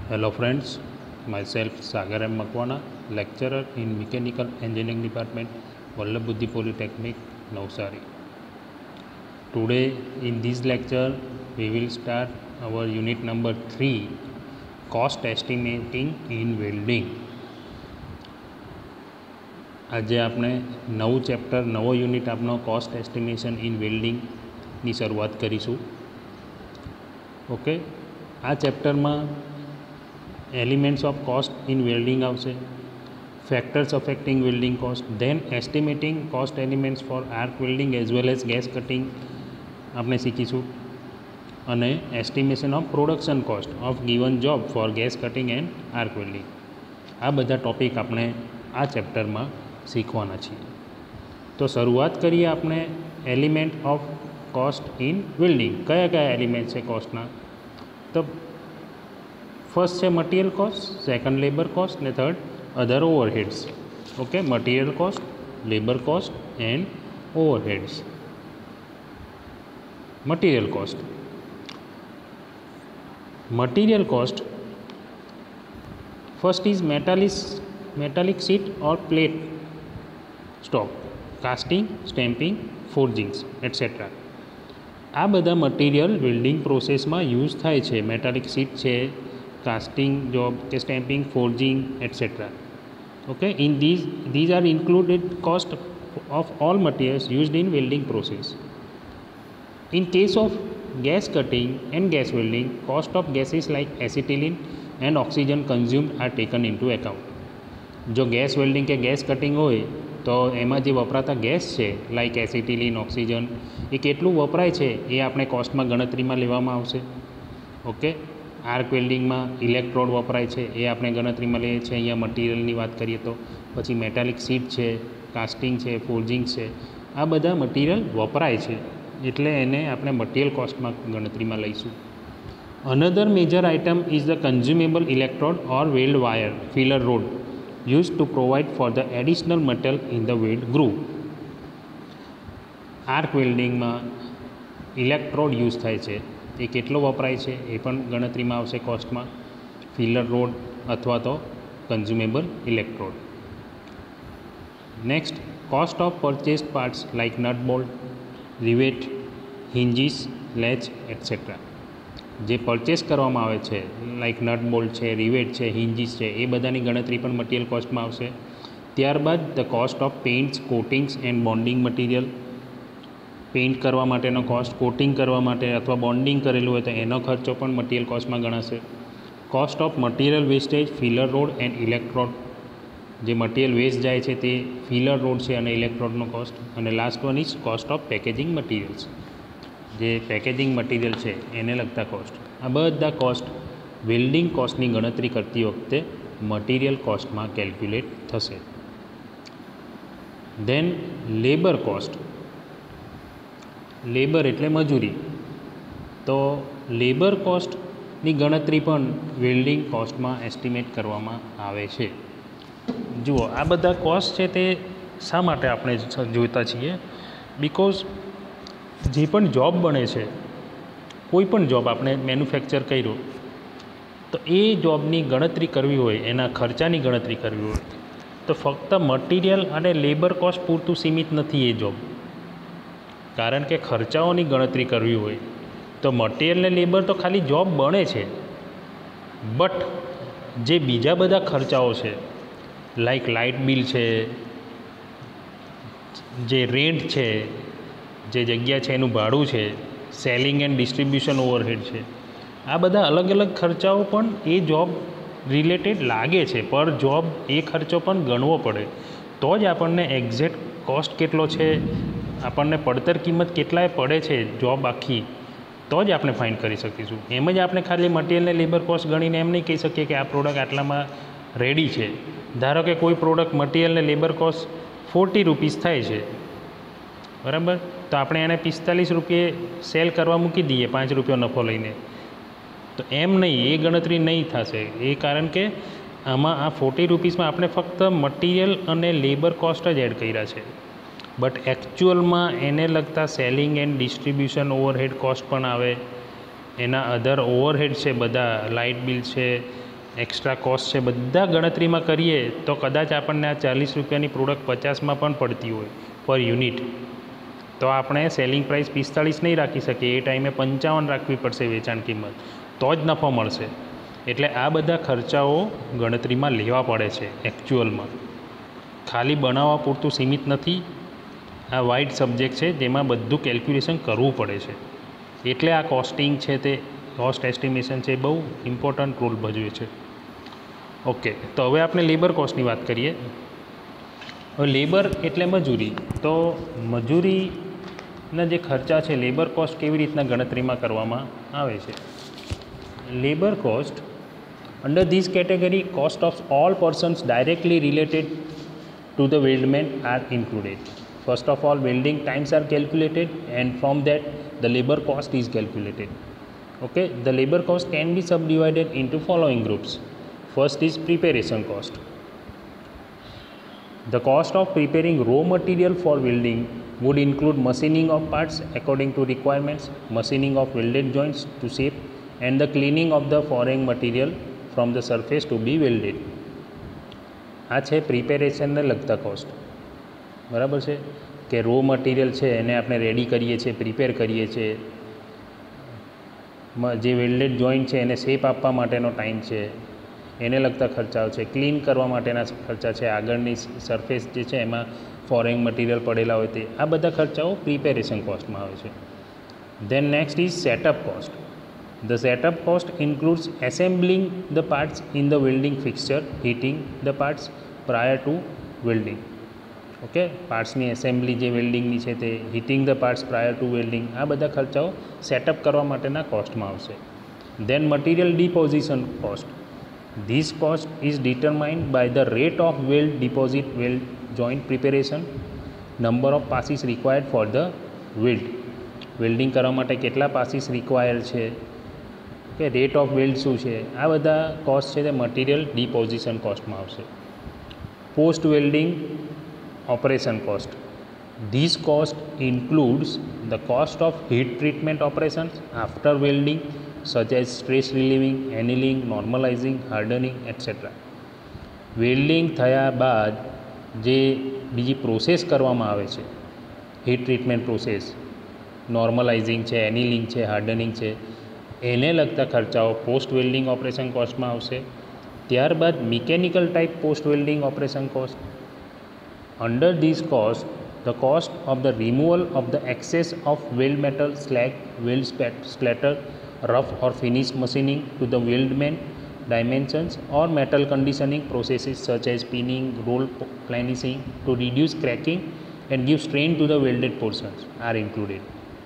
Hello friends, myself Sagar M. Makwana, lecturer in Mechanical Engineering Department, Vallabh Buddhi Polytechnic, Navsari. Today in this lecture we will start our unit number 3, Cost Estimating in Welding. આજે આપણે નવું chapter નવો unit આપણો cost estimation in વેલ્ડિંગની શરૂઆત કરીશું. Okay, આ ચેપ્ટરમાં elements of cost in welding આવશે, factors affecting welding cost, then estimating cost elements for arc welding as well as gas cutting આપણે શીખીશું, અને estimation of production cost of given job for gas cutting and arc welding. આ બધા topic આપણે આ ચેપ્ટરમાં શીખવાના છીએ. તો શરૂઆત કરીએ આપણે element of cost in welding. કયા કયા એલિમેન્ટ છે કોસ્ટના? તો ફર્સ્ટ છે material cost, second labour cost ને third other overheads. Okay, material cost, labour cost and overheads. Material cost. Material cost first is metallic sheet or plate stock, casting, stamping, forgings, etc. આ બધા material welding પ્રોસેસમાં use થાય છે. Metallic sheet છે, casting job કે stamping, forging, etcetera. Okay, in these are included cost of all materials used in welding process. In case of gas cutting and gas welding, cost of gases like acetylene and oxygen consumed are taken into account. જો gas welding કે gas cutting હોય તો એમાં જે વપરાતા gas છે like acetylene, oxygen, એ કેટલું વપરાય છે એ આપણે કોસ્ટમાં ગણતરીમાં લેવામાં આવશે. ઓકે, આર્ક વેલ્ડિંગમાં ઇલેક્ટ્રોડ વપરાય છે એ આપણે ગણતરીમાં લઈએ છીએ. અહીંયા મટીરિયલની વાત કરીએ તો પછી મેટાલિક શીટ છે, કાસ્ટિંગ છે, ફોર્જિંગ છે, આ બધા મટીરિયલ વપરાય છે એટલે એને આપણે મટીરિયલ કોસ્ટમાં ગણતરીમાં લઈશું. Another major item is the consumable electrode or weld wire filler rod used to provide for the additional metal in the weld groove. Arc વેલ્ડિંગમાં ઇલેક્ટ્રોડ યુઝ થાય છે, એ કેટલો વપરાય છે એ પણ ગણતરીમાં આવશે કોસ્ટમાં. ફિલર રોડ અથવા તો consumable electrode. Next, cost of purchased parts like nut bolt, rivet, hinges, latch etcetera. જે પરચેસ કરવામાં આવે છે લાઇક નટ બોલ્ટ છે, રિવેટ છે, હિન્જીસ છે, એ બધાની ગણતરી પણ મટીરિયલ કોસ્ટમાં આવશે. ત્યારબાદ the cost of paints, coatings and bonding material. Paint કરવા માટેનો કોસ્ટ, કોટિંગ કરવા માટે અથવા બોન્ડિંગ કરેલું હોય તો એનો ખર્ચો પણ મટીરિયલ કોસ્ટમાં ગણાશે. Cost of material wastage, filler rod and electrode. જે મટીરિયલ વેસ્ટ જાય છે તે ફિલર રોડ છે અને ઇલેક્ટ્રોડનો કોસ્ટ. અને last one is cost of packaging materials. જે પેકેજિંગ મટીરિયલ છે એને લગતા કોસ્ટ. આ બધા કોસ્ટ વેલ્ડિંગ કોસ્ટની ગણતરી કરતી વખતે મટીરિયલ કોસ્ટમાં કેલ્ક્યુલેટ થશે. Then labour cost. લેબર એટલે મજૂરી. તો લેબર કોસ્ટની ગણતરી પણ વેલ્ડિંગ કોસ્ટમાં એસ્ટિમેટ કરવામાં આવે છે. જુઓ, આ બધા કોસ્ટ છે તે શા માટે આપણે જોઈતા છીએ? બિકોઝ જે પણ જોબ બને છે, કોઈ પણ જોબ આપણે મેન્યુફેક્ચર કર્યું તો એ જોબની ગણતરી કરવી હોય, એના ખર્ચાની ગણતરી કરવી હોય તો ફક્ત મટીરિયલ અને લેબર કોસ્ટ પૂરતું સીમિત નથી એ જોબ. કારણ કે ખર્ચાઓની ગણતરી કરવી હોય તો મટીરિયલ ને લેબર તો ખાલી જોબ બને છે, બટ જે બીજા બધા ખર્ચાઓ છે લાઈક લાઇટ બિલ છે, જે રેન્ટ છે, જે જગ્યા છે એનું ભાડું છે, સેલિંગ એન્ડ ડિસ્ટ્રીબ્યુશન ઓવરહેડ છે, આ બધા અલગ અલગ ખર્ચાઓ પણ એ જોબ રિલેટેડ લાગે છે. પર જોબ એ ખર્ચો પણ ગણવો પડે તો જ આપણને એક્ઝેક્ટ કોસ્ટ કેટલો છે, આપણને પડતર કિંમત કેટલાય પડે છે જોબ આખી, તો જ આપણે ફાઇન્ડ કરી શકીશું. એમ જ આપણે ખાલી મટીરિયલને લેબર કોસ્ટ ગણીને એમ નહીં કહી શકીએ કે આ પ્રોડક્ટ આટલામાં રેડી છે. ધારો કે કોઈ પ્રોડક્ટ મટીરિયલને લેબર કોસ્ટ 40 રૂપીસ થાય છે, બરાબર, તો આપણે એને 45 રૂપિયે સેલ કરવા મૂકી દઈએ 5 રૂપિયા નફો લઈને, તો એમ નહીં, એ ગણતરી નહીં થશે. એ કારણ કે આમાં આ 40 રૂપીસમાં આપણે ફક્ત મટીરિયલ અને લેબર કોસ્ટ જ એડ કર્યા છે, બટ એકચ્યુઅલમાં એને લગતા selling and distribution overhead cost પણ આવે, એના અધર ઓવરહેડ છે બધા, લાઇટ બિલ છે, એક્સ્ટ્રા કોસ્ટ છે બધા ગણતરીમાં કરીએ તો કદાચ આપણને આ 40 રૂપિયાની પ્રોડક્ટ 50માં પણ પડતી હોય પર યુનિટ, તો આપણે સેલિંગ પ્રાઇસ 45 નહીં રાખી શકીએ, એ ટાઈમે 55 રાખવી પડશે વેચાણ કિંમત, તો જ નફો મળશે. એટલે આ બધા ખર્ચાઓ ગણતરીમાં લેવા પડે છે એકચ્યુઅલમાં, ખાલી બનાવવા પૂરતું સીમિત નથી. આ વાઇડ સબ્જેક્ટ છે જેમાં બધું કેલ્ક્યુલેશન કરવું પડે છે. એટલે આ કોસ્ટિંગ છે તે કોસ્ટ એસ્ટિમેશન છે એ બહુ ઇમ્પોર્ટન્ટ રોલ ભજવે છે. ઓકે, તો હવે આપણે લેબર કોસ્ટની વાત કરીએ. હવે લેબર એટલે મજૂરી. તો મજૂરીના જે ખર્ચા છે, લેબર કોસ્ટ કેવી રીતના ગણતરીમાં કરવામાં આવે છે. Labour cost under this category cost of all persons directly related to the weldment are included. First of all, welding times are calculated, and from that the labor cost is calculated. Okay, the labor cost can be subdivided into following groups. First is preparation cost. The cost of preparing raw material for welding would include machining of parts according to requirements, machining of welded joints to shape, and the cleaning of the foreign material from the surface to be welded. આ છે પ્રિપેરેશનને લગતા cost. બરાબર છે કે raw material છે એને આપણે ready કરીએ છીએ, પ્રિપેર કરીએ છીએ, જે વેલ્ડેડ જોઈન્ટ છે એને શેપ આપવા માટેનો ટાઈમ છે, એને લગતા ખર્ચાઓ છે. ક્લીન કરવા માટેના ખર્ચા છે, આગળની સરફેસ જે છે એમાં ફોરેન મટીરિયલ પડેલા હોય તે, આ બધા ખર્ચાઓ પ્રિપેરેશન કોસ્ટમાં આવે છે. Then next is setup cost. The setup cost includes assembling the parts in the welding fixture, heating the parts prior to welding. ઓકે, પાર્ટ્સની એસેમ્બલી જે વેલ્ડિંગની છે તે, heating the parts prior to welding, આ બધા ખર્ચાઓ સેટઅપ કરવા માટેના કોસ્ટમાં આવશે. Then material deposition cost. This cost is determined by the rate of weld deposit, weld joint preparation, number of passes required for the weld. Welding કરવા માટે કેટલા પાસીસ રિક્વાયર્ડ છે, કે રેટ ઓફ વેલ્ડ શું છે, આ બધા કોસ્ટ છે તે મટીરિયલ ડિપોઝિશન કોસ્ટમાં આવશે. Post welding operation cost. This cost includes the cost of heat treatment operations after welding such as stress relieving, annealing, normalizing, hardening etcetera. Welding થયા બાદ જે બીજી પ્રોસેસ કરવામાં આવે છે, હીટ ટ્રીટમેન્ટ પ્રોસેસ, નોર્મલાઇઝિંગ છે, એનિલિંગ છે, હાર્ડનિંગ છે, એને લગતા ખર્ચાઓ પોસ્ટ વેલ્ડિંગ ઓપરેશન કોસ્ટમાં આવશે. ત્યારબાદ mechanical type post welding operation cost. Under this cost the cost of the removal of the excess of weld metal, slag, weld splatter, rough or finish machining to the weldment dimensions or metal conditioning processes such as pinning, roll planishing to reduce cracking and give strain to the welded portions are included.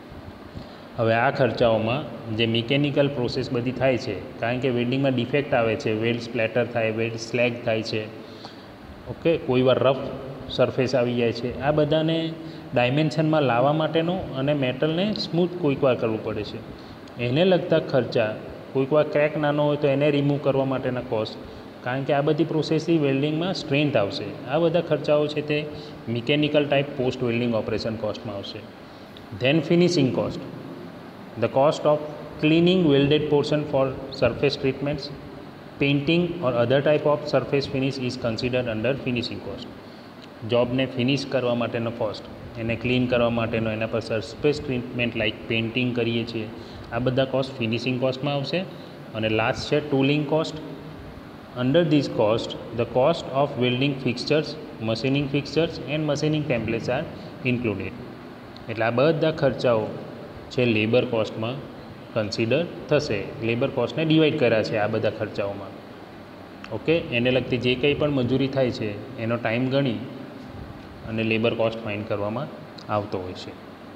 હવે આ ખર્ચાઓમાં જે mechanical process બધી થાય છે, કારણ કે વેલ્ડિંગમાં defect આવે છે, વેલ્ડ સ્પ્લેટર થાય, વેલ્ડ સ્લેગ થાય છે, ઓકે, કોઈ વાર રફ સરફેસ આવી જાય છે, આ બધાને ડાયમેન્શનમાં લાવવા માટેનો અને મેટલને સ્મૂથ કોઈક વાર કરવું પડે છે, એને લગતા ખર્ચા. કોઈક વાર ક્રેક નાનો હોય તો એને રિમૂવ કરવા માટેના કોસ્ટ, કારણ કે આ બધી પ્રોસેસથી વેલ્ડિંગમાં સ્ટ્રેન્થ આવશે. આ બધા ખર્ચાઓ છે તે mechanical type post welding operation કોસ્ટમાં આવશે. Then finishing cost. The cost of cleaning welded portion for surface treatments, painting or other type of surface finish is considered under finishing cost. જોબને ફિનિશ કરવા માટેનો કોસ્ટ, એને clean કરવા માટેનો, એના પર સરફેસ ટ્રીટમેન્ટ લાઇક પેઇન્ટિંગ કરીએ છીએ, આ બધા કોસ્ટ ફિનિશિંગ કોસ્ટમાં આવશે. અને લાસ્ટ છે tooling cost. Under this cost the cost of welding fixtures, machining fixtures and machining templates are included. એટલે આ બધા ખર્ચાઓ છે લેબર કોસ્ટમાં કન્સિડર થશે. લેબર કોસ્ટને ડિવાઈડ કર્યા છે આ બધા ખર્ચાઓમાં. ઓકે, એને લગતી જે કંઈ પણ મજૂરી થાય છે એનો ટાઈમ ગણી અને લેબર કોસ્ટ ફાઇન્ડ કરવામાં આવતો હોય છે.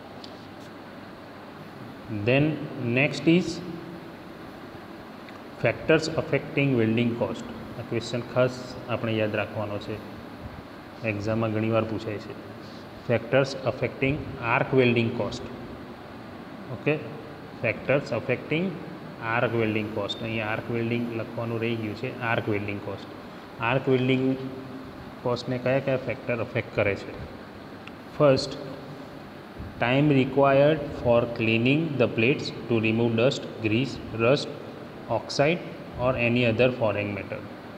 Then next is factors affecting welding cost. આ ક્વેશ્ચન ખાસ આપણે યાદ રાખવાનો છે, એક્ઝામમાં ઘણીવાર પૂછાય છે. Factors affecting arc welding cost. Okay, factors affecting arc welding cost. અહીંયા આર્ક વેલ્ડિંગ લખવાનું રહી ગયું છે. Arc welding cost. Arc welding કોસ્ટને કયા કયા ફેક્ટર અફેક્ટ કરે છે? First, time required for cleaning the plates to remove dust, grease, rust, oxide or any other foreign matter.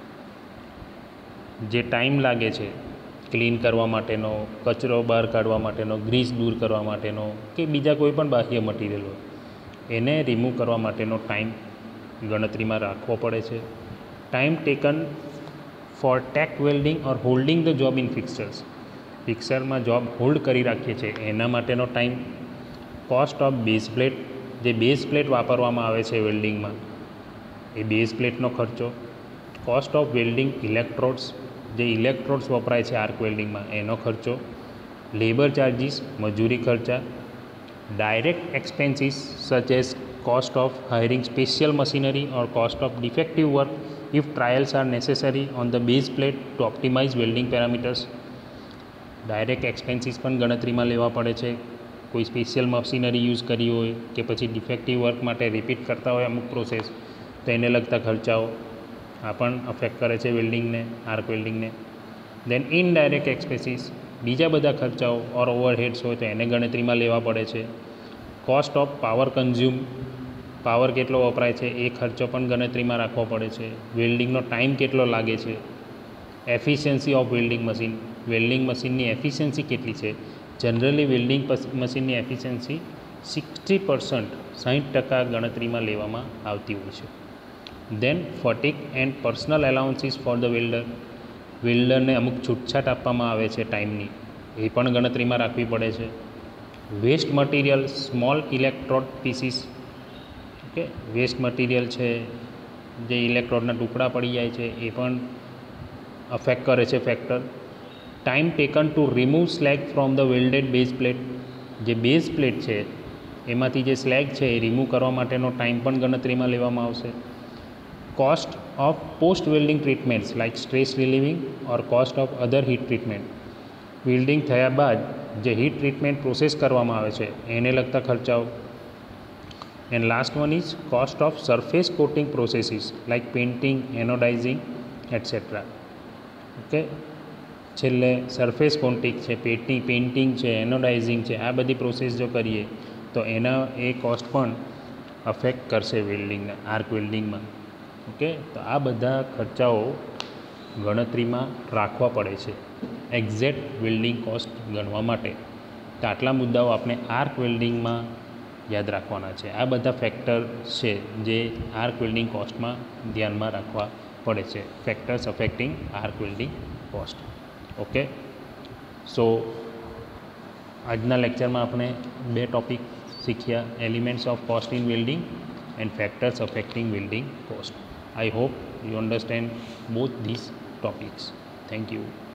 જે ટાઈમ લાગે છે ક્લીન કરવા માટેનો, કચરો બહાર કાઢવા માટેનો, ગ્રીસ દૂર કરવા માટેનો કે બીજા કોઈ પણ બાહ્ય મટીરિયલ હોય એને રિમૂવ કરવા માટેનો ટાઈમ ગણતરીમાં રાખવો પડે છે. Time taken for tack welding or holding the job in fixtures, ફિક્સરમાં જોબ હોલ્ડ કરી રાખીએ છીએ એના માટેનો time. Cost of base plate, જે બેઝ પ્લેટ વાપરવામાં આવે છે વેલ્ડિંગમાં એ બેઝ પ્લેટનો ખર્ચો. કોસ્ટ ઓફ વેલ્ડિંગ ઇલેક્ટ્રોડ્સ, જે ઇલેક્ટ્રોડ્સ વપરાય છે આર્ક વેલ્ડિંગમાં એનો ખર્ચો. લેબર ચાર્જીસ, મજૂરી ખર્ચા. Direct expenses such as cost of hiring special machinery or cost of defective work if trials are necessary on the base plate to optimize welding parameters. Direct expenses પણ ગણતરીમાં લેવા પડે છે. કોઈ સ્પેશિયલ મશીનરી યુઝ કરી હોય કે પછી ડિફેક્ટિવ વર્ક માટે રિપીટ કરતા હોય અમુક પ્રોસેસ તો એને લગતા ખર્ચાઓ આ પણ અફેક્ટ કરે છે વેલ્ડિંગને, આર્ક વેલ્ડિંગને. દેન ઇનડાયરેક્ટ એક્સપેન્સીસ, બીજા બધા ખર્ચાઓ ઓર ઓવરહેડ્સ હોય તો એને ગણતરીમાં લેવા પડે છે. Cost of power consume, power કેટલો વપરાય છે એ ખર્ચો પણ ગણતરીમાં રાખવો પડે છે. વેલ્ડિંગનો ટાઈમ કેટલો લાગે છે. Efficiency of welding machine, welding મશીનની એફિશિયન્સી કેટલી છે. જનરલી વેલ્ડિંગ મશીનની એફિશિયન્સી 60%, 60% ગણતરીમાં લેવામાં આવતી હોય છે. Then fatigue and personal allowances for the welder, વેલ્ડરને અમુક છૂટછાટ આપવામાં આવે છે ટાઈમની, એ પણ ગણતરીમાં રાખવી પડે છે. Waste material, small electrode pieces, okay, waste material છે જે ઇલેક્ટ્રોડના ટુકડા પડી જાય છે એ પણ અફેક્ટ કરે છે factor. Time taken to remove slag from the welded base plate, જે બેઝ પ્લેટ છે એમાંથી જે સ્લેગ છે એ રિમૂવ કરવા માટેનો ટાઈમ પણ ગણતરીમાં લેવામાં આવશે. Cost of post welding treatments like stress relieving or cost of other heat treatment, welding થયા બાદ જે હીટ ટ્રીટમેન્ટ પ્રોસેસ કરવામાં આવે છે એને લગતા ખર્ચાઓ. And last one is cost of surface coating processes like painting, anodizing etcetera. Okay, છેલ્લે સરફેસ કોટિંગ છે, પેઇન્ટિંગ છે, એનોડાઇઝિંગ છે, આ બધી પ્રોસેસ જો કરીએ તો એના એ કોસ્ટ પણ અફેક્ટ કરશે વેલ્ડિંગના, આર્ક વેલ્ડિંગમાં. ઓકે, તો આ બધા ખર્ચાઓ ગણતરીમાં રાખવા પડે છે એક્ઝેક્ટ વેલ્ડિંગ કોસ્ટ ગણવા માટે. તો આટલા મુદ્દાઓ આપણે આર્ક વેલ્ડિંગમાં યાદ રાખવાના છે. આ બધા ફેક્ટર છે જે આર્ક વેલ્ડિંગ કોસ્ટમાં ધ્યાનમાં રાખવા પડે છે, factors affecting arc welding cost. Okay, so આજના લેક્ચરમાં આપણે 2 ટોપિક શીખ્યા, elements of cost in welding and factors affecting welding cost. I hope you understand both these topics. Thank you.